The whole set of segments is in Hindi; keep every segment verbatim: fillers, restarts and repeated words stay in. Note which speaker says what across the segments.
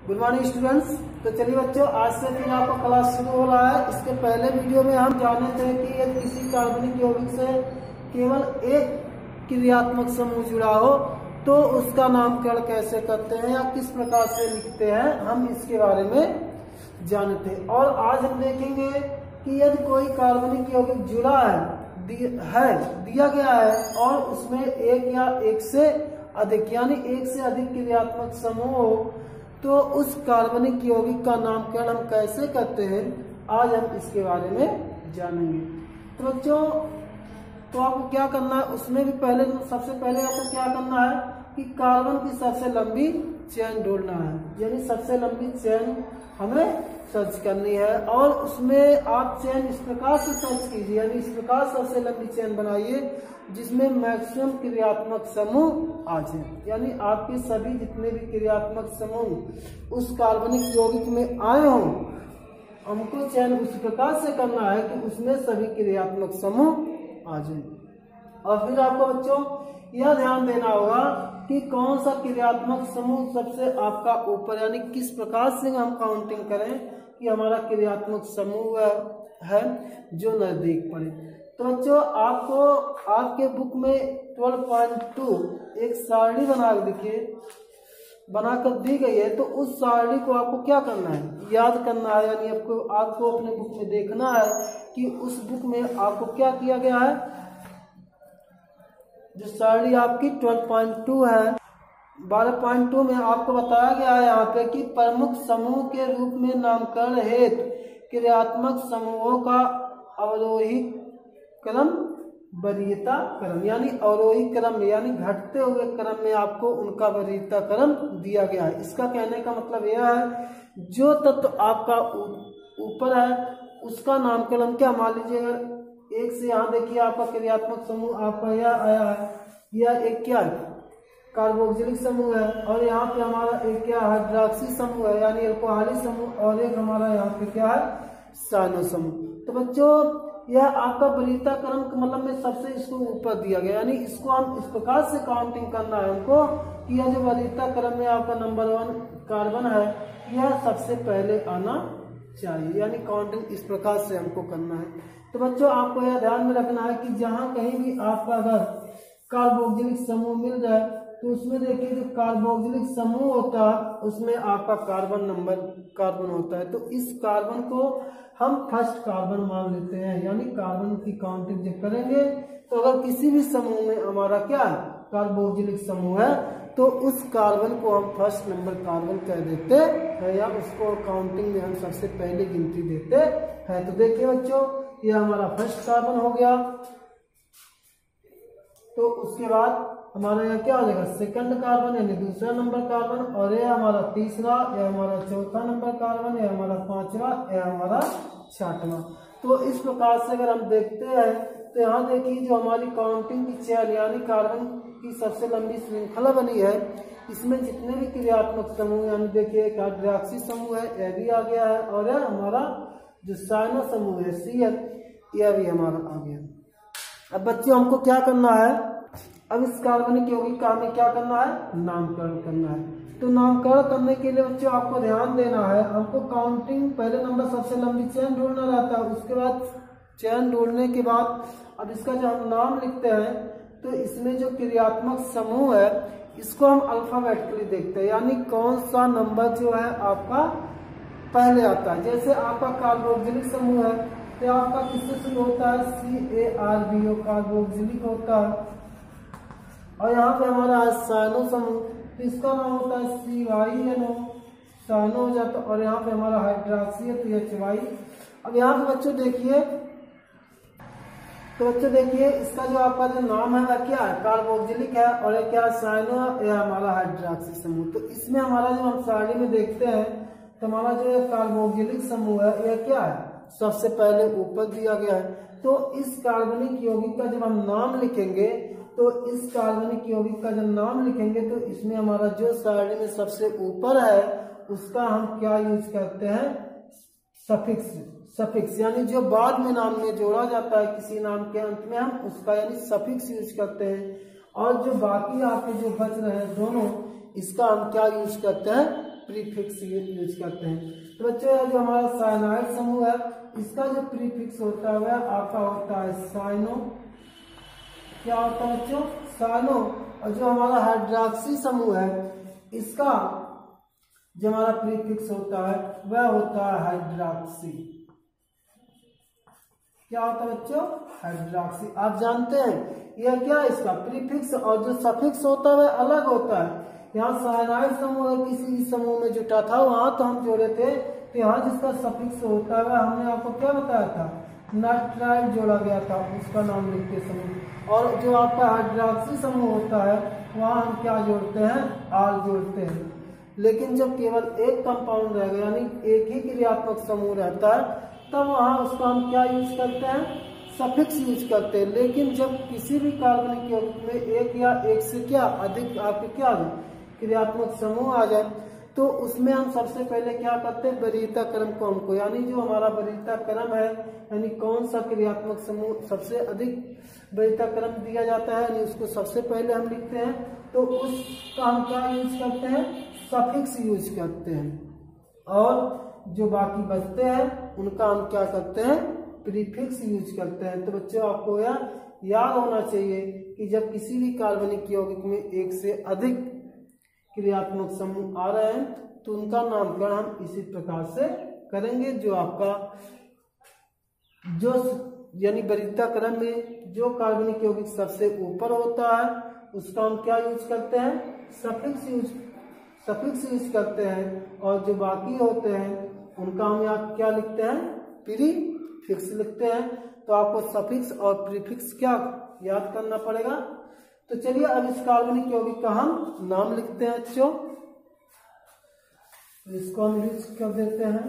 Speaker 1: Good morning students. तो चलिए बच्चों, आज से फिर आपका क्लास शुरू हो रहा है। इसके पहले वीडियो में हम जाने थे कि यदि किसी कार्बनिक यौगिक से केवल एक क्रियात्मक समूह जुड़ा हो तो उसका नामकरण कैसे करते हैं या किस प्रकार से लिखते हैं, हम इसके बारे में जाने थे। और आज हम देखेंगे कि यदि कोई कार्बनिक यौगिक जुड़ा है दि, है दिया गया है और उसमें एक या एक से अधिक यानी एक से अधिक क्रियात्मक समूह हो तो उस कार्बनिक यौगिक का नामकरण हम कैसे करते हैं, आज हम इसके बारे में जानेंगे। तो बच्चों, तो आपको क्या करना है, उसमें भी पहले सबसे पहले आपको क्या करना है कि कार्बन की सबसे लंबी चेन ढूंढना है, यानी सबसे लंबी चेन हमें सर्च करनी है। और उसमें आप चेन इस प्रकार से सर्च कीजिए, यानी इस प्रकार सबसे लंबी चेन बनाइए जिसमें मैक्सिमम क्रियात्मक समूह आ जाए, यानी आपके सभी जितने भी क्रियात्मक समूह उस कार्बनिक यौगिक में आए हों, हमको चयन उस प्रकार से करना है कि उसमें सभी क्रियात्मक समूह आ जाए। और फिर आपको बच्चों यह ध्यान देना होगा कि कौन सा क्रियात्मक समूह सबसे आपका ऊपर, यानी किस प्रकार से हम काउंटिंग करें कि हमारा क्रियात्मक समूह है जो नजदीक पड़े। तो बच्चों, आपको आपके बुक में ट्वेल्व पॉइंट टू एक सारणी बना देखिए बनाकर दी गई है। तो उस सारणी को आपको क्या करना है, याद करना है, यानी आपको आपको अपने बुक में देखना है कि उस बुक में आपको क्या किया गया है। जो सारणी आपकी ट्वेल्व पॉइंट टू है, बारह पॉइंट टू में आपको बताया गया है यहाँ पे कि प्रमुख समूह के रूप में नामकरण हेतु क्रियात्मक समूहों का अवरोही क्रम वरीयता क्रम, यानी अवरोही क्रम यानी घटते हुए क्रम में आपको उनका वरीयता क्रम दिया गया है। इसका कहने का मतलब यह है जो तत्व तो आपका ऊपर है उसका नामकरण क्या, मान लीजिए एक से यहाँ देखिए आपका क्रियात्मक समूह आपका यह आया है, यह एक क्या है कार्बोक्सिलिक समूह है, और यहाँ पे हमारा एक क्या हाइड्रॉक्सी समूह है यानी अल्कोहलिक समूह, और एक हमारा यहाँ पे क्या है साइनो समूह। तो बच्चों, यह आपका वरीयता क्रम मतलब में सबसे इसको ऊपर दिया गया, यानी इसको हम इस प्रकार से काउंटिंग करना है हमको कि यह जो वरीयता क्रम में आपका नंबर वन कार्बन है यह सबसे पहले आना चाहिए, यानी काउंटिंग इस प्रकार से हमको करना है। तो बच्चों, आपको यह ध्यान में रखना है कि जहां कहीं भी आपका अगर कार्बोक्सिलिक समूह मिल जाए तो उसमें देखिए जो कार्बोक्सिलिक समूह होता है उसमें आपका कार्बन नंबर कार्बन होता है, तो इस कार्बन को हम फर्स्ट कार्बन मान लेते हैं, यानी कार्बन की काउंटिंग जब करेंगे तो अगर किसी भी समूह में हमारा क्या है कार्बोक्सिलिक समूह है तो उस कार्बन को हम फर्स्ट नंबर कार्बन कह देते हैं या उसको काउंटिंग में हम सबसे पहले गिनती देते हैं। तो देखिए बच्चों, ये हमारा फर्स्ट कार्बन हो गया। तो उसके बाद हमारा यह क्या हो जाएगा सेकंड कार्बन यानी दूसरा नंबर कार्बन, और यह हमारा तीसरा, यह हमारा चौथा नंबर कार्बन, यह हमारा पांचवा, यह हमारा छठवां। तो इस प्रकार से अगर हम देखते हैं तो यहाँ देखिए जो हमारी काउंटिंग की चेन यानी कार्बन की सबसे लंबी श्रृंखला बनी है, इसमें जितने भी क्रियात्मक समूह यानी देखिए एक हाइड्रॉक्सी समूह है यह भी आ गया है, और यह हमारा जो साइनो समूह है सी एच यह भी हमारा आ गया। अब बच्चों, हमको क्या करना है, अब इस कार्बनिक यौगिक का हमें क्या करना है, नामकरण करना है। तो नामकरण करने के लिए बच्चों आपको ध्यान देना है, हमको काउंटिंग पहले नंबर सबसे लंबी चेन ढूंढना रहता है, उसके बाद चेन ढूंढने के बाद अब इसका जो हम नाम लिखते हैं तो इसमें जो क्रियात्मक समूह है इसको हम अल्फाबेटिकली देखते हैं, यानी कौन सा नंबर जो है आपका पहले आता है। जैसे आपका कार्बोक्सिलिक समूह है तो आपका किससे शुरू होता है, C A R B O carboxylic होता है, और यहाँ पे हमारा है साइनो समूह तो इसका नाम होता है C Y N O, cyano हो जाता है, और यहाँ पे हमारा हाइड्रॉक्सी है तो एच वाई। अब यहाँ पे बच्चों देखिए, तो बच्चों देखिए इसका जो आपका जो नाम है वह क्या है कार्बोक्सिलिक है, और ये क्या है साइनो, यह हमारा हाइड्रॉक्सी समूह। तो इसमें हमारा जो हम सारणी में देखते हैं तो हमारा जो कार्बोक्सिलिक समूह है यह क्या है सबसे पहले ऊपर दिया गया है। तो इस कार्बनिक यौगिक का जब हम नाम लिखेंगे तो इस कार्बनिक यौगिक का जब नाम लिखेंगे तो इसमें हमारा जो सारणी में सबसे ऊपर है उसका हम क्या यूज करते हैं, सफिक्स। सफिक्स यानी जो बाद में नाम में जोड़ा जाता है किसी नाम के अंत में हम उसका यानी सफिक्स यूज करते हैं, और जो बाकी आपके जो बच रहे हैं दोनों इसका हम क्या यूज करते हैं, प्रीफिक्स यूज करते हैं। तो बच्चों जो हमारा साइनाइड समूह है इसका जो प्रीफिक्स होता है वह आपका होता है साइनो। क्या होता है बच्चों? साइनो। और जो हमारा हाइड्रॉक्सी समूह है इसका जो हमारा प्रीफिक्स होता है वह होता है हाइड्रॉक्सी। क्या होता है बच्चों? हाइड्रॉक्सी। आप जानते हैं यह क्या इसका प्रीफिक्स और जो सफिक्स होता है वह अलग होता है। यहाँ साइनाइड समूह किसी भी समूह में जुटा था वहां तो हम जोड़े थे, तो यहाँ जिसका सफिक्स होता है हमने आपको क्या बताया था? नाइट्राइल जोड़ा गया था, उसका नाम लिखते समूह। और जो आपका हाइड्रॉक्सी समूह होता है वहाँ हम क्या जोड़ते हैं? आल जोड़ते हैं। लेकिन जब केवल एक कंपाउंड रहेगा यानी एक ही क्रियात्मक समूह रहता है तब वहाँ उसका हम क्या यूज करते हैं? सफिक्स यूज करते हैं। लेकिन जब किसी भी कार्बनिक यौगिक में एक या एक से क्या अधिक आपके क्या क्रियात्मक समूह आ जाए तो उसमें हम सबसे पहले क्या करते हैं? वरीयता क्रम को हमको यानी जो हमारा वरीयता क्रम है यानी कौन सा क्रियात्मक समूह सबसे अधिक वरीयता क्रम दिया जाता है यानी उसको सबसे पहले हम लिखते हैं। तो उसका हम क्या यूज करते हैं? सफिक्स यूज करते हैं। और जो बाकी बचते हैं उनका हम क्या करते हैं? प्रीफिक्स यूज करते हैं। तो बच्चों आपको यह याद होना चाहिए कि जब किसी भी कार्बनिक यौगिक में एक से अधिक क्रियात्मक समूह आ रहे हैं तो उनका नामकरण हम इसी प्रकार से करेंगे। जो आपका जो यानी वरीयता क्रम में जो कार्बनिक यौगिक सबसे ऊपर होता है उसका हम क्या यूज करते हैं? सफिक्स यूज सफिक्स यूज करते हैं। और जो बाकी होते हैं उनका हम यहाँ क्या लिखते हैं? प्रीफिक्स लिखते हैं। तो आपको सफिक्स और प्रीफिक्स क्या याद करना पड़ेगा। तो चलिए अब इस कार्बनिक यौगिक का हम नाम लिखते हैं बच्चों। इसको हम यूज कर देते हैं।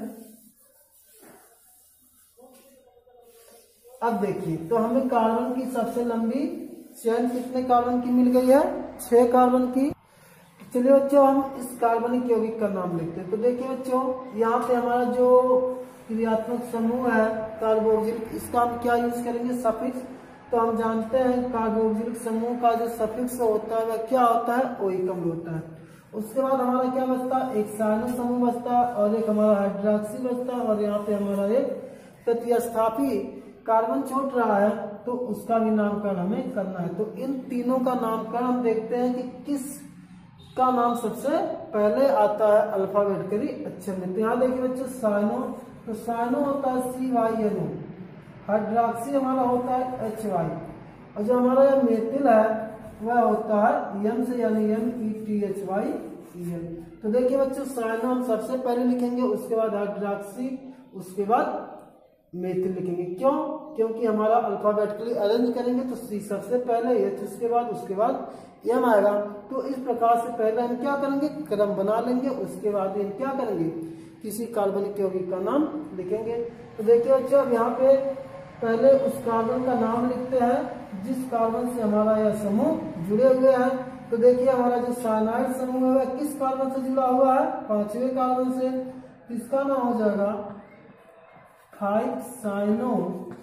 Speaker 1: अब देखिए तो हमें कार्बन की सबसे लंबी चेन कितने कार्बन की मिल गई है? छह कार्बन की। चलिए बच्चों हम इस कार्बनिक यौगिक का नाम लिखते हैं। तो देखिए बच्चों यहाँ पे हमारा जो क्रियात्मक समूह है कार्बोक्सिलिक इसका हम क्या यूज करेंगे? सफिक्स। तो हम जानते हैं कार्बोक्सिलिक समूह का जो सफिक्स होता है वह क्या होता है? ओइक अम्ल होता है। उसके बाद हमारा क्या बचता है? एक साइनो समूह बचता है और एक हमारा हाइड्रॉक्सी बचता है और यहाँ पे हमारा एक प्रतिस्थापी कार्बन छूट रहा है तो उसका भी नामकरण हमें करना है। तो इन तीनों का नामकरण हम देखते हैं कि किस का नाम सबसे पहले आता है अल्फाबेटिकली अक्षर में। तो यहाँ देखिए बच्चों साइनो, तो साइनो होता है C Y N O, hydroxy हमारा होता है एच वाई और जो हमारा यह मेथिल है वह होता है एम से यानी M E T H Y L एल। तो देखिए बच्चों साइनो हम सबसे पहले लिखेंगे, उसके बाद हाइड्रॉक्सी, उसके बाद मेथिल लिखेंगे। क्यों? क्योंकि हमारा अल्फाबेटिकली अरेंज करेंगे तो सी सबसे पहले एच, उसके बाद उसके बाद एम आएगा। तो इस प्रकार से पहले हम क्या करेंगे? क्रम बना लेंगे, उसके बाद हम क्या करेंगे? किसी कार्बनिक यौगिक का नाम लिखेंगे। तो देखिए बच्चों अब यहाँ पे पहले उस कार्बन का नाम लिखते हैं जिस कार्बन से हमारा यह समूह जुड़े हुए हैं। तो देखिए हमारा जो साइनाइड समूह है वह किस कार्बन से जुड़ा हुआ है? पांचवें कार्बन से। इसका नाम हो जाएगा फाइव साइनो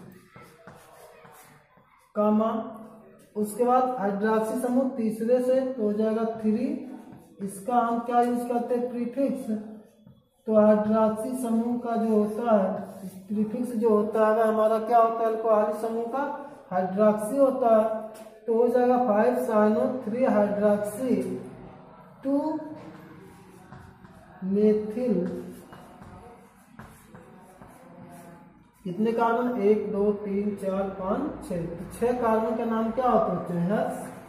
Speaker 1: कामा। उसके बाद हाइड्रॉक्सी समूह तीसरे से तो हो जाएगा थ्री। इसका हम क्या यूज करते हैं? प्रीफिक्स। तो हाइड्रॉक्सी समूह का जो होता है प्रीफिक्स जो होता है वह हमारा क्या होता है? अल्कोहलिक समूह का हाइड्रॉक्सी होता है। तो हो जाएगा five cyano three hydroxy two methyl. कितने कार्बन? एक दो तीन चार पाँच छह। छह कार्बन का नाम क्या होता है?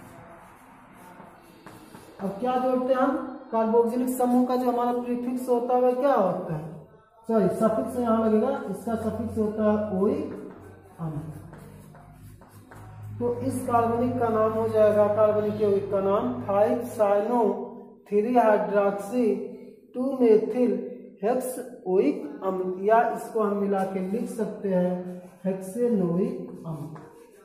Speaker 1: अब क्या जोड़ते हैं हम? कार्बोक्सिलिक समूह का जो हमारा प्रीफिक्स होता है वह क्या होता है? सॉरी सफिक्स यहाँ लगेगा, इसका सफिक्स होता है ओइक अम्ल। तो इस कार्बनिक का नाम हो जाएगा, कार्बनिक यौगिक का नाम five cyano three hydroxy two methyl hex oic अम्ल, या इसको हम मिला के लिख सकते हैं हेक्सेनोइक अम्ल।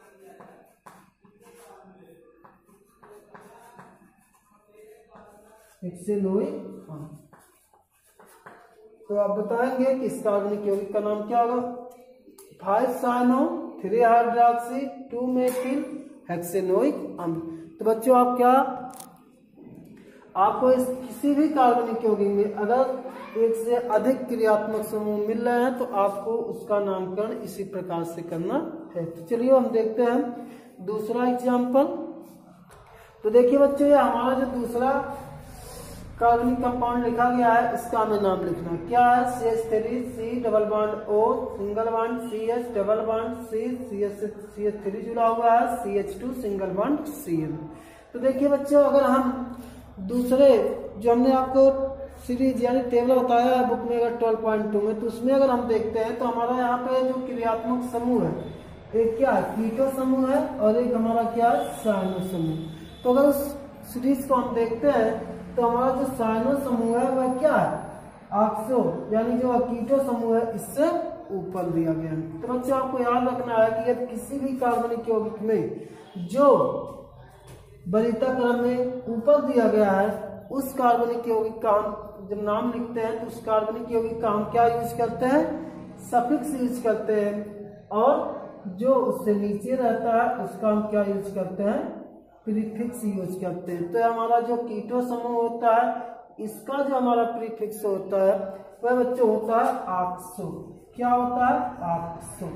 Speaker 1: हेक्सेनोइक अम्ल। तो आप बताएंगे कि इस कार्बनिक यौगिक का नाम क्या होगा? Five cyano three hydroxy two methyl hexanoic अम्ल। तो बच्चों आप क्या आपको इस किसी भी कार्बनिक यौगिक में अगर एक से अधिक क्रियात्मक समूह मिल रहे हैं तो आपको उसका नामकरण इसी प्रकार से करना है। तो चलिए हम देखते हैं दूसरा एग्जाम्पल। तो देखिए बच्चों, ये हमारा जो दूसरा कार्बनिक कंपाउंड लिखा गया है इसका हमें नाम लिखना है। क्या है? C H three C double bond O single bond C H double bond C C H C H three जुड़ा हुआ है C H two single bond C L. तो देखिए बच्चों, अगर हम दूसरे जो हमने आपको सीरीज यानी टेबल बताया है बुक में अगर ट्वेल्व पॉइंट टू में, तो उसमें अगर हम देखते हैं तो हमारा यहाँ पे जो क्रियात्मक समूह है, एक क्या है कीटो समूह है और एक हमारा क्या है साइनो समूह। तो अगर उस सीरीज को हम देखते हैं तो हमारा जो साइनो समूह है वह क्या है ऑक्सो यानी जो कीटो समूह है इससे ऊपर दिया गया है। तो बच्चों आपको याद रखना है कि यदि किसी भी कार्बनिक यौगिक में जो वरीयता क्रम में ऊपर दिया गया है उस कार्बनिक यौगिक का हम जब नाम लिखते हैं तो उस कार्बनिक यौगिक का हम क्या यूज करते हैं? सफिक्स यूज करते हैं। और जो उससे नीचे रहता है उसका हम क्या यूज करते हैं? प्रीफिक्स यूज करते हैं। तो हमारा जो कीटो समूह होता है इसका जो हमारा प्रीफिक्स होता है वह बच्चों होता है ऑक्सो। क्या होता है? ऑक्सो।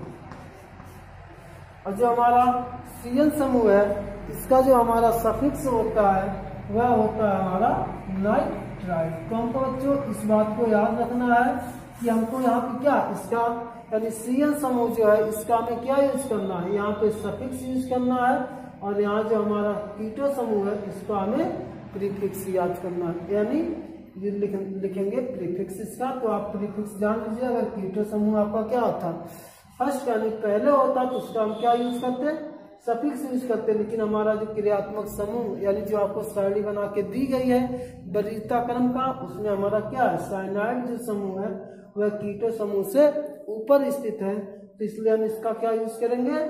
Speaker 1: और जो हमारा सीएन समूह है इसका जो हमारा सफिक्स होता है वह होता है हमारा नाइट्राइट। तो हमको बच्चों इस बात को याद रखना है कि हमको यहाँ पे क्या इसका यानी सीएन समूह जो है इसका हमें क्या यूज करना है? यहाँ पे सफिक्स यूज करना है और यहाँ जो हमारा कीटो समूह है इसका हमें प्रीफिक्स याद करना है, यानी ये लिख, लिखेंगे प्रीफिक्स इसका। तो आप प्रीफिक्स जान लीजिए। अगर कीटो समूह आपका क्या होता फर्स्ट यानी पहले होता तो उसका हम क्या यूज करते? सफिक्स यूज करते। लेकिन हमारा जो क्रियात्मक समूह यानी जो आपको सारणी बना के दी गई है वरीयता क्रम का, उसमें हमारा क्या है साइनाइड जो समूह है वह कीटो समूह से ऊपर स्थित है। तो इसलिए हम इसका क्या यूज करेंगे?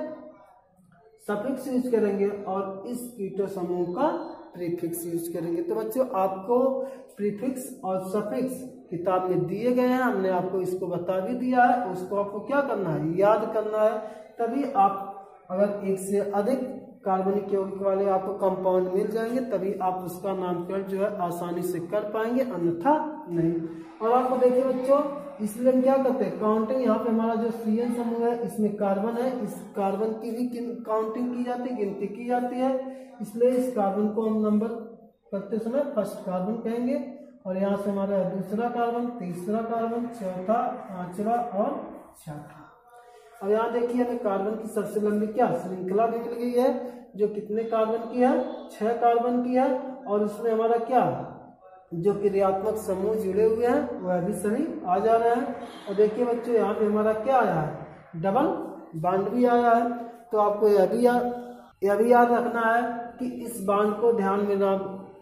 Speaker 1: सफिक्स यूज करेंगे और इस कीटो समूह का प्रीफिक्स यूज करेंगे। तो बच्चों आपको प्रीफिक्स और सफिक्स किताब में दिए गए हैं, हमने आपको इसको बता भी दिया है। उसको आपको क्या करना है? याद करना है। तभी आप अगर एक से अधिक कार्बनिक यौगिक वाले आपको कंपाउंड मिल जाएंगे तभी आप उसका नामकरण जो है आसानी से कर पाएंगे, अन्यथा नहीं। और आपको देखिए बच्चों, इसलिए हम क्या करते हैं काउंटिंग। यहाँ पे हमारा जो सीएन समूह है इसमें कार्बन है, इस कार्बन की भी काउंटिंग की जाती है, गिनती की जाती है। इसलिए इस कार्बन को हम नंबर करते समय फर्स्ट कार्बन कहेंगे और यहाँ से हमारा दूसरा कार्बन, तीसरा कार्बन, चौथा, पांचवा और छठा। और यहाँ देखिए हमें कार्बन की सबसे लंबी क्या श्रृंखला भी मिल गई है जो कितने कार्बन की है? छह कार्बन की है। और उसमें हमारा क्या जो क्रियात्मक समूह जुड़े हुए हैं वह भी सभी आ जा रहे हैं। और देखिए बच्चों यहाँ पे हमारा क्या आया है? डबल बॉन्ड भी आया है। तो आपको यह भी याद यह भी याद रखना है कि इस बॉन्ड को ध्यान में नाम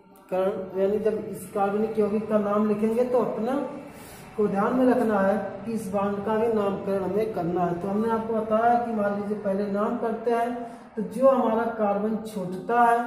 Speaker 1: कर यानी जब इस कार्बनिक यौगिक का नाम लिखेंगे तो अपना को ध्यान में रखना है कि इस बॉन्ड का भी नामकरण हमें करना है। तो हमने आपको बताया कि मान लीजिए पहले नाम करते हैं तो जो हमारा कार्बन छूटता है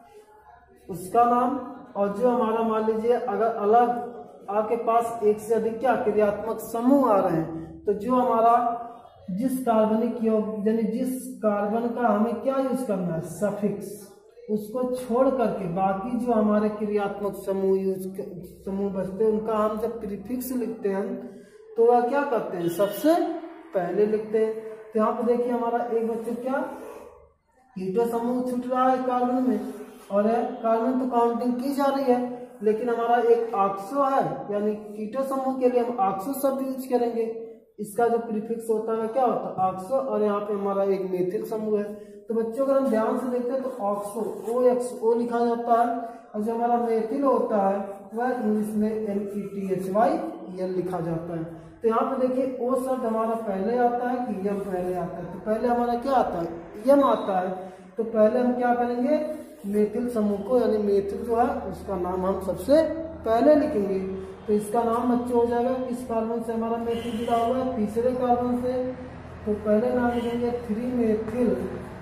Speaker 1: उसका नाम, और जो हमारा मान लीजिए अगर अलग आपके पास एक से अधिक क्या क्रियात्मक समूह आ रहे हैं तो जो हमारा जिस कार्बनिक यौगिक यानी जिस कार्बन का हमें क्या यूज करना है? सफिक्स, उसको छोड़ करके बाकी जो हमारे क्रियात्मक समूह यूज समूह बचते हैं उनका हम जब प्रीफिक्स लिखते हैं तो वह क्या करते हैं? सबसे पहले लिखते हैं। तो यहाँ पे देखिए हमारा एक बच्चे क्या कीटो समूह छूट रहा है कार्बन में और है कार्बन तो काउंटिंग की जा रही है, लेकिन हमारा एक ऑक्सो है यानी कीटो समूह के लिए हम ऑक्सो शब्द यूज करेंगे। इसका जो प्रीफिक्स होता है क्या होता है? ऑक्सो। और यहाँ पे हमारा एक मेथिल समूह है। तो बच्चों अगर हम ध्यान से देखते हैं तो ऑक्सो ओ एक्स ओ लिखा जाता है और जो हमारा मेथिल होता है वह इंग्लिश में M E T H Y L लिखा जाता है। तो यहाँ पे देखिए ओ शब्द हमारा पहले आता है कि यम पहले आता है? तो पहले हमारा क्या आता है? यम आता है। तो पहले हम क्या करेंगे? मेथिल समूह को यानी मेथिल जो है उसका नाम हम सबसे पहले लिखेंगे। तो इसका नाम बच्चों हो जाएगा किस कार्बन से हमारा मेथिल जुड़ा हुआ है? तीसरे कार्बन से। तो पहले नाम लिखेंगे थ्री मेथिल,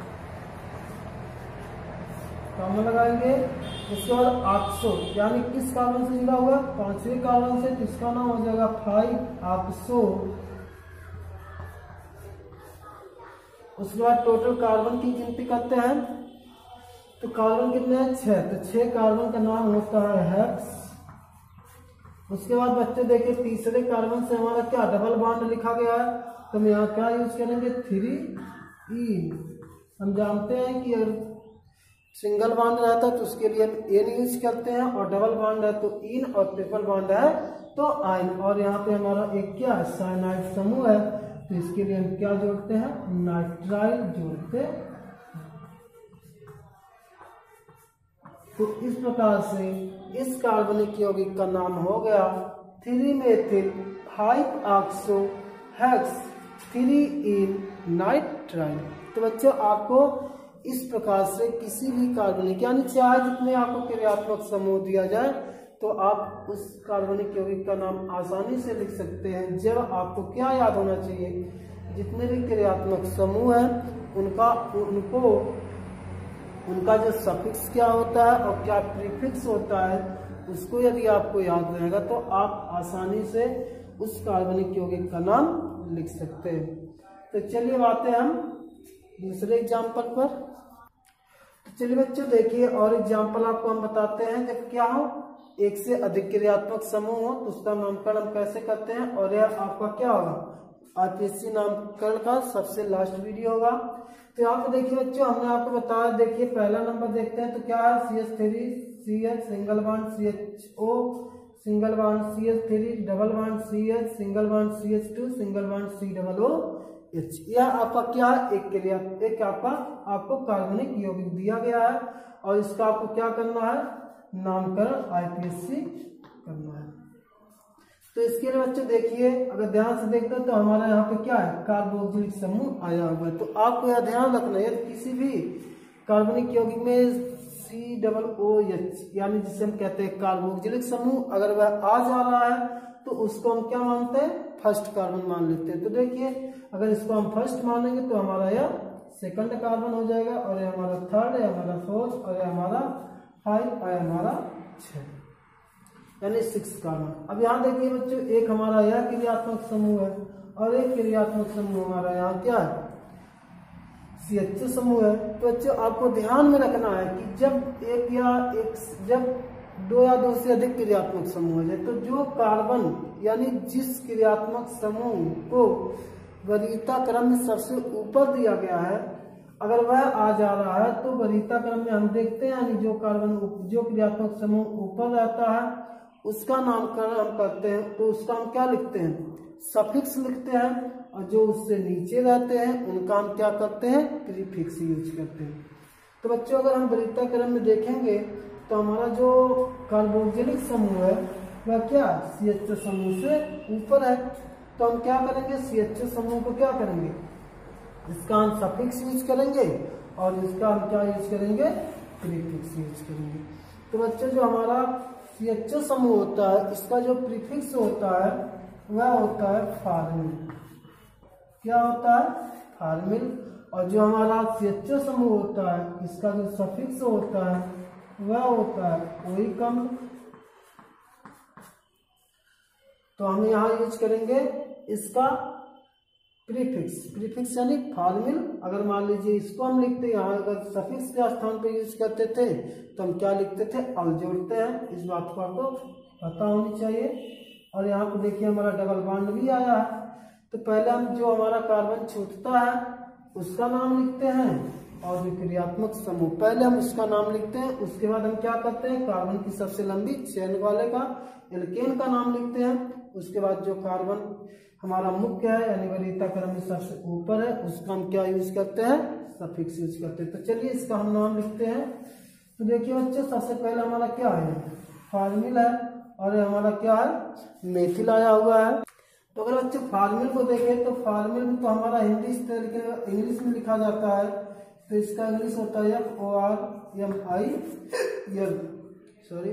Speaker 1: कॉमा लगाएंगे। उसके बाद ऑक्सो यानी किस कार्बन से जुड़ा हुआ है? पांचवें कार्बन से। तो इसका नाम हो जाएगा फाइव ऑक्सो। उसके बाद टोटल कार्बन की गिनती करते हैं तो कार्बन कितने हैं? छह। तो छह कार्बन का नाम होता है हेक्स। उसके बाद बच्चे देखिए तीसरे कार्बन से हमारा क्या डबल बॉन्ड लिखा गया है, तो हम यहाँ क्या यूज करेंगे? Three yne. हम जानते हैं कि अगर सिंगल बॉन्ड रहता है तो उसके लिए हम एन यूज करते हैं, और डबल बॉन्ड है तो इन, और ट्रिपल बॉन्ड है तो आइन। और यहाँ पे हमारा एक क्या है? साइनाइड समूह है, तो इसके लिए हम क्या जोड़ते हैं? नाइट्राइल जोड़ते हैं। तो इस प्रकार से इस कार्बनिक यौगिक का नाम हो गया three methyl five oxo hex three yne nitrile. तो बच्चों आपको इस प्रकार से किसी भी कार्बनिक यानी चाहे जितने आपको क्रियात्मक समूह दिया जाए तो आप उस कार्बनिक यौगिक का नाम आसानी से लिख सकते हैं। जब आपको क्या याद होना चाहिए? जितने भी क्रियात्मक समूह हैं उनका उनको उनका जो सफिक्स क्या होता है और क्या प्रीफिक्स होता है, उसको यदि आपको याद रहेगा तो आप आसानी से उस कार्बनिक यौगिक का नाम लिख सकते हैं। तो चलिए आते हैं हम दूसरे एग्जाम्पल पर। तो चलिए बच्चों देखिए और एग्जाम्पल आपको हम बताते हैं। जब क्या हो एक से अधिक क्रियात्मक समूह हो तो उसका नामकरण हम कैसे करते हैं, और यह आपका क्या होगा? आरपीएससी नामकरण का सबसे लास्ट वीडियो होगा। तो यहाँ पे देखिए बच्चों हमने आपको बताया, देखिए पहला नंबर देखते हैं तो क्या है? C H three C H single bond C H O single bond C H three double bond C H single bond C H two single bond C double O H. यह आपका क्या है? एक क्रिया एक आपका आपको कार्बनिक यौगिक दिया गया है और इसका आपको क्या करना है? नामकरण आईपीएससी करना है। तो इसके लिए बच्चों देखिए अगर ध्यान से देखते हो तो हमारा यहाँ पे क्या है? कार्बोक्सिलिक समूह आया हुआ है। तो आपको यह ध्यान रखना है किसी भी कार्बनिक यौगिक में सी डबल ओ एच यानी जिसे हम कहते हैं कार्बोक्सिलिक समूह, अगर वह आ जा रहा है तो उसको हम क्या मानते हैं? फर्स्ट कार्बन मान लेते हैं। तो देखिए अगर इसको हम फर्स्ट मानेंगे तो हमारा यह सेकंड कार्बन हो जाएगा, और यह हमारा थर्ड, यह हमारा फोर्थ, और यह हमारा फाइव, और हमारा छह यानी सिक्स कार्बन। अब यहाँ देखिए बच्चों एक हमारा यह क्रियात्मक समूह है और एक क्रियात्मक समूह हमारा यहाँ क्या है? सी एच समूह है। तो बच्चों आपको ध्यान में रखना है कि जब एक या एक जब दो या दो से अधिक क्रियात्मक समूह हो जाए तो जो कार्बन यानी जिस क्रियात्मक समूह को वरीयता क्रम में सबसे ऊपर दिया गया है अगर वह आ जा रहा है तो वरीयता क्रम में हम देखते हैं यानी जो कार्बन जो क्रियात्मक समूह ऊपर रहता है उसका नामकरण हम करते हैं तो उसका हम क्या लिखते हैं? सफिक्स लिखते हैं, और जो उससे नीचे रहते हैं उनका हम क्या करते हैं? प्रीफिक्स यूज करते हैं। तो बच्चों अगर हम वरीयता क्रम में देखेंगे तो हमारा जो कार्बोक्सिलिक समूह है वह क्या सी एच समूह से ऊपर है, तो हम क्या करेंगे? सी एच समूह को क्या करेंगे? इसका हम सफिक्स यूज करेंगे और इसका हम क्या यूज करेंगे? प्रीफिक्स यूज करेंगे। तो बच्चों जो हमारा सी एच समूह होता है इसका जो प्रीफिक्स होता है वह होता है फार्मिल। क्या होता है? फार्मिल। और जो हमारा सी एच समूह होता है इसका जो सफिक्स होता है वह होता है ओइक अम्ल। तो हम यहाँ यूज करेंगे इसका प्रीफिक्स। प्रीफिक्स यानी फार्मिल। अगर मान लीजिए इसको हम लिखते हैं यहाँ अगर सफिक्स के स्थान पे यूज करते थे तो हम क्या लिखते थे? अल जोड़ते हैं। इस बात को आपको पता होनी चाहिए। और यहाँ पे देखिए हमारा डबल बॉन्ड भी आया है, तो पहले हम जो हमारा कार्बन छूटता है उसका नाम लिखते हैं और जो क्रियात्मक समूह पहले हम उसका नाम लिखते हैं, उसके बाद हम क्या करते हैं? कार्बन की सबसे लंबी चेन वाले का एल्केन का नाम लिखते हैं। उसके बाद जो कार्बन हमारा मुख्य है यानी वरीयता क्रम में सबसे ऊपर है उसका हम क्या यूज करते हैं? सफिक्स यूज करते हैं। तो चलिए इसका हम नाम लिखते हैं। तो देखिए बच्चों सबसे पहले हमारा क्या है? फार्मिल है, और ये हमारा क्या है? मेथिल आया हुआ है। तो अगर बच्चे फार्मिल को देखें तो फार्मिल में तो हमारा हिंदी इस तरीके इंग्लिश में लिखा जाता है, तो इसका इंग्लिश होता है F O R M I L sorry.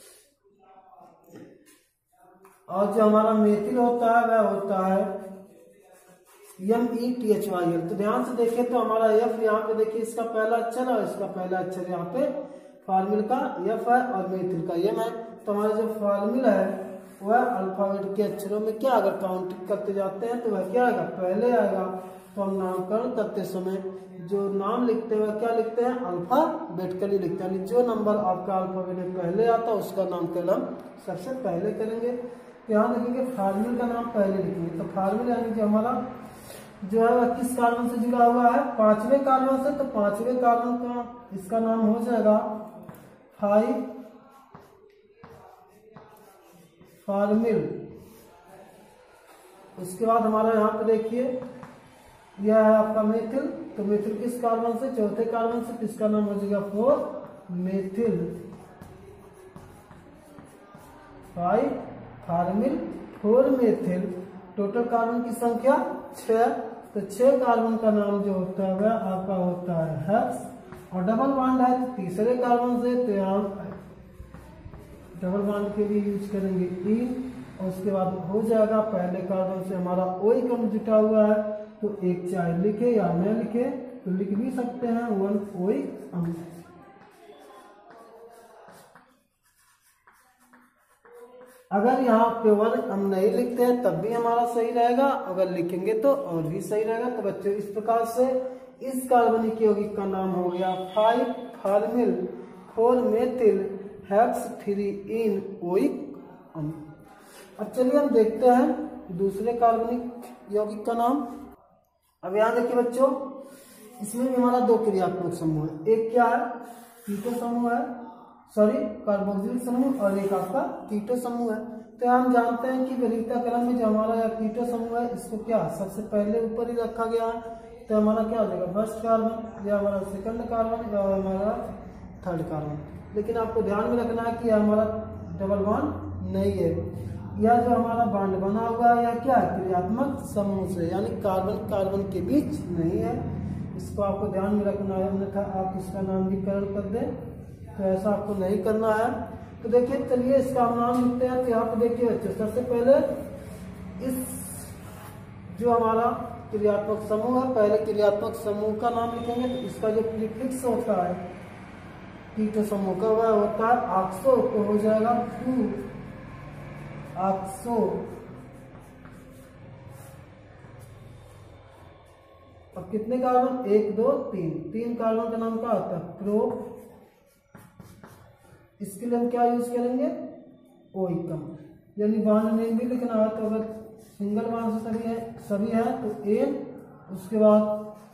Speaker 1: और जो हमारा मेथिल होता है वह होता है M E T H Y L. तो ध्यान से देखें तो हमारा एफ यहाँ पे देखिए इसका पहला अक्षर है, इसका पहला अक्षर यहाँ पे फार्मिल का एफ है और मेथिल का एम है। तो हमारा जो फार्मिल है वह अल्फाबेट के अक्षरों में क्या अगर काउंट करते जाते हैं तो वह क्या आएगा? पहले आएगा। तो हम नामकरण करते समय जो नाम लिखते हैं वह क्या लिखते हैं, अल्फाबेटिकली लिखते हैं, यानी जो नंबर आपका अल्फाबेट में पहले आता है उसका नामकरण हम सबसे पहले करेंगे। यहाँ देखेंगे फार्मिल का नाम पहले लिखेंगे, तो फार्मिल यानी कि हमारा जो है वह किस कार्बन से जुड़ा हुआ है, पांचवें कार्बन से, तो पांचवें कार्बन का इसका नाम हो जाएगा फाइव फार्मिल। उसके बाद हमारा यहाँ पे देखिए यह है आपका मेथिल, तो मेथिल किस कार्बन से, चौथे कार्बन से, किसका नाम हो जाएगा four methyl. Five formyl four methyl, total carbon की संख्या छह, तो छह कार्बन का नाम जो होता है वह आपका होता है हेक्स। और डबल बॉन्ड है तो तीसरे कार्बन से, तो यहाँ डबल बॉन्ड के लिए यूज करेंगे इन, और उसके बाद हो जाएगा पहले कार्बन से हमारा ओइक अम्ल जुटा हुआ है, तो एक चाहे लिखे या न लिखे तो लिख भी सकते हैं वन ओइक अम्ल। अगर यहाँ पे वन हम नहीं लिखते हैं तब भी हमारा सही रहेगा, अगर लिखेंगे तो और भी सही रहेगा। तो बच्चों इस प्रकार से इस कार्बनिक यौगिक का नाम हो गया five formyl four methyl hex three yne oic अम्ल। अब चलिए हम देखते हैं दूसरे कार्बनिक यौगिक का नाम। अब यहाँ देखिए बच्चों, इसमें भी हमारा दो क्रियात्मक समूह है, एक क्या है कीटो समूह है, सॉरी कार्बोक्सिलिक समूह, और एक आपका कीटो समूह है। तो हम जानते हैं कि वरीयता क्रम में जो हमारा यह कीटो समूह है इसको क्या सबसे पहले ऊपर ही रखा गया है, तो हमारा क्या हो जाएगा फर्स्ट कार्बन, या हमारा सेकंड कार्बन, या हमारा थर्ड कार्बन। लेकिन आपको ध्यान में रखना है कि हमारा डबल बॉन्ड नहीं है, यह जो हमारा बॉन्ड बना हुआ है यह क्या है क्रियात्मक समूह से, यानी कार्बन कार्बन के बीच नहीं है। इसको आपको ध्यान में रखना है, अन्यथा आप इसका नामकरण कर दें, तो ऐसा आपको नहीं करना है। तो देखिए चलिए इसका हम नाम लिखते हैं। तो यहाँ पे देखिए बच्चों, सबसे पहले इस जो हमारा क्रियात्मक समूह है, पहले क्रियात्मक समूह का नाम लिखेंगे, तो इसका जो प्रीफिक्स होता है कीटो समूह का वह होता है ऑक्सो, तो हो जाएगा टू ऑक्सो। अब कितने कार्बन, एक दो तीन, तीन कार्बन का नाम क्या होता है प्रो। इसके लिए हम क्या यूज करेंगे ओइक अम्ल, यानी बॉन्ड नेम भी लिखना है, तो अगर सिंगल बॉन्ड से सभी है सभी है तो एन, उसके बाद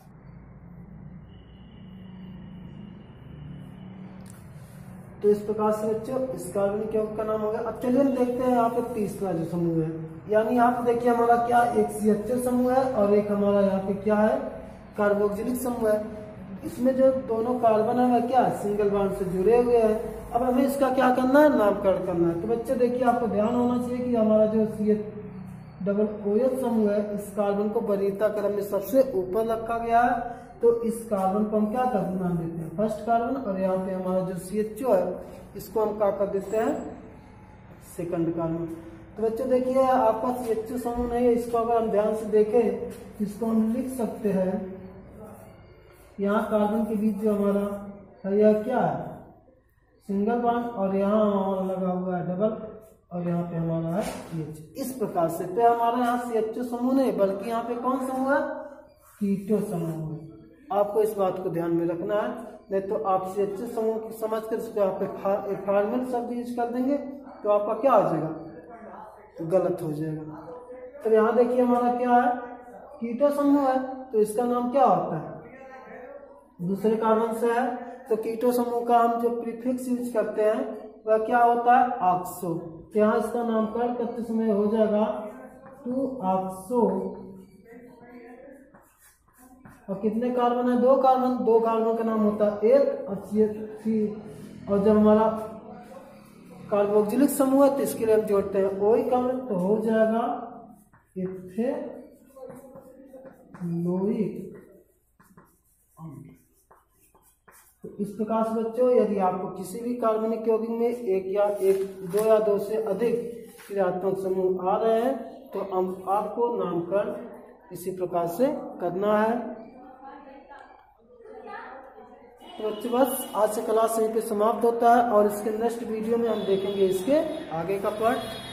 Speaker 1: तो इस प्रकार से बच्चों इस कार्बनिक यौगिक का नाम हो गया। अब चलिए हम देखते हैं यहाँ पे तीसरा जो समूह है, यानी यहाँ पे देखिए हमारा क्या एक सी एच ओ समूह है और एक हमारा यहाँ पे क्या है कार्बोक्सिलिक समूह है। इसमें जो दोनों कार्बन है वह क्या सिंगल बॉन्ड से जुड़े हुए हैं। अब हमें इसका क्या करना है नामकरण करना है। तो बच्चे देखिए आपको ध्यान होना चाहिए कि हमारा जो C H double O H समूह है इस कार्बन को वरीयता क्रम में सबसे ऊपर रखा गया है, तो इस कार्बन को हम क्या कर नाम देते हैं फर्स्ट कार्बन, और यहाँ पे हमारा जो सी एच ओ है इसको हम क्या कर देते हैं सेकंड कार्बन। तो बच्चों देखिए आपका सी एच ओ समूह नहीं है, इसको अगर हम ध्यान से देखें इसको हम लिख सकते हैं, यहाँ कार्बन के बीच जो हमारा है यह क्या है सिंगल बॉन्ड, और यहाँ हमारा लगा हुआ है डबल, और यहाँ पे हमारा है सी एच। इस प्रकार से तो हमारा यहाँ सी एच ओ समूह नहीं बल्कि यहाँ पे कौन समूह है कीटो समूह है। आपको इस बात को ध्यान में रखना है, नहीं तो आप सी एच ओ समूह की समझ कर इसको यहाँ पे फार्मल शब्द यूज कर देंगे तो आपका क्या हो जाएगा तो गलत हो जाएगा। तो यहाँ देखिए हमारा क्या है कीटो समूह है, तो इसका नाम क्या होता है दूसरे कार्बन से है, तो कीटो समूह का हम जो प्रीफिक्स यूज करते हैं वह क्या होता है ऑक्सो। तो यहाँ इसका नामकरण करते समय हो जाएगा टू ऑक्सो, और कितने कार्बन है दो कार्बन, दो कार्बन का नाम होता है एक और सी एच, और जब हमारा कार्बोक्सिलिक समूह है तो इसके लिए हम जोड़ते हैं ओइक अम्ल, तो हो जाएगा इथेनोइक अम्ल। तो इस प्रकार से बच्चों यदि आपको किसी भी कार्बनिक यौगिक में एक या एक दो या दो से अधिक क्रियात्मक समूह आ रहे हैं तो हम आपको नामकरण इसी प्रकार से करना है। तो बच्चों बस आज से क्लास यहीं पे समाप्त होता है, और इसके नेक्स्ट वीडियो में हम देखेंगे इसके आगे का पार्ट।